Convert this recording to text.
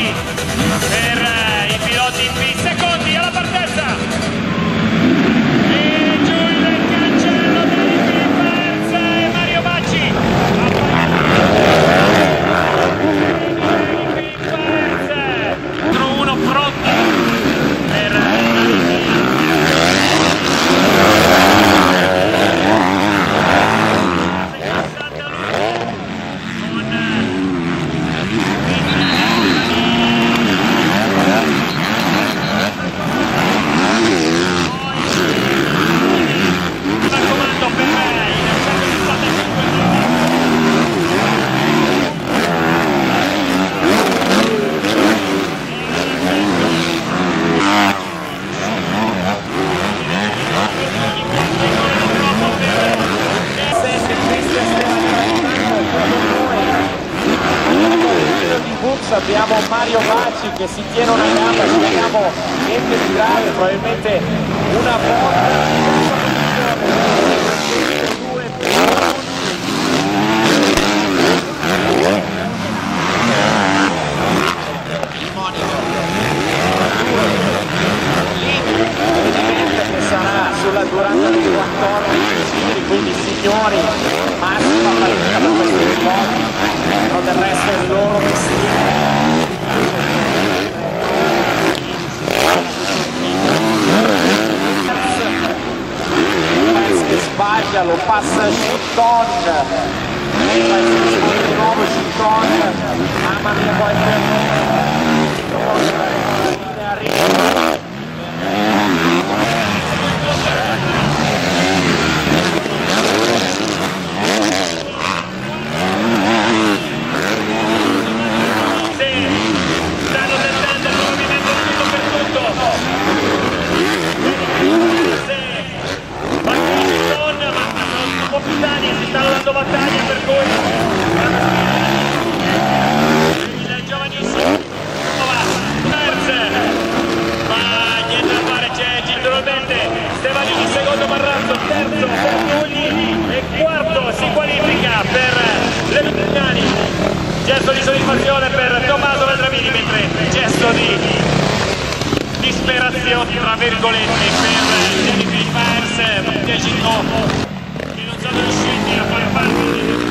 secondi per i piloti in pit, secondi alla partenza. E giù il cancello di Perez e Mario Bacci. Uno pronti per abbiamo Mario Bacci che si tiene una gamba, speriamo niente di grave, probabilmente una volta. Che sarà sulla durata dei 14 giri, quindi signori, massima fatica per questi piloti, però del resto è il loro mestiere. Che sbaglia, lo passa Chilton e di nuovo Chilton, mamma mia, poi arriva. Si stanno dando battaglia, per cui il giovanissimo ma niente da fare, c'è naturalmente Stefanini, secondo Marrazzo, terzo Bertolini e quarto si qualifica per le Lugnani. Gesto di soddisfazione per Tommaso Vendramini, mentre gesto di disperazione tra virgolette per Jennifer Perez, che non sono riusciti a fare parte